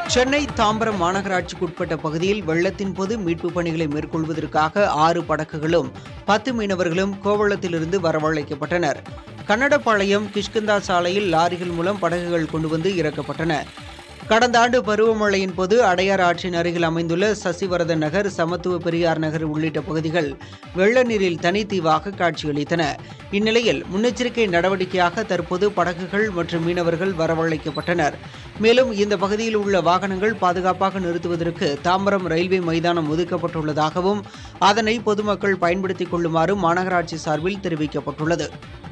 சென்னை தாம்பரம் மாநகராட்சிக்குட்பட்ட பகுதியில் வெள்ளத்தின் போது மீட்புப் பணிகளை மேற்கொள்வதற்காக 6 படகுகளும் 10 மீனவர்களும் கோவளத்திலிருந்து வரவழைக்கப்பட்டனர். கன்னடபாளையம் கிஷ்கிந்தா சாலையில் லாரிகள் மூலம் படகுகள் கொண்டு வந்து இறக்கப்பட்டன. கடந்த ஆண்டு பருவமழையின் போது அடையார் ஆற்றின் அருகில் அமைந்துள்ள சசிவரதன் நகர், சமத்துவ பெரியார் நகர் உள்ளிட்ட பகுதிகள் வெள்ள நீரில் தனித்தீவாக காட்சியளித்தன. இந்நிலையில் முன்னெச்சரிக்கை நடவடிக்கையாக தற்போது படகுகள் மற்றும் மீனவர்கள் வரவழைக்கப்பட்டனர். மேலும் இந்த பகுதியில் உள்ள வாகனங்கள் பாதுகாப்பாக நிறுத்துவதற்கு தாம்பரம் ரயில்வே மைதானம் ஒதுக்கப்பட்டுள்ளதாகவும் அதனை பொதுமக்கள் பயன்படுத்திக் கொள்ளுமாறு மாநகராட்சி சார்பில் தெரிவிக்கப்பட்டுள்ளது.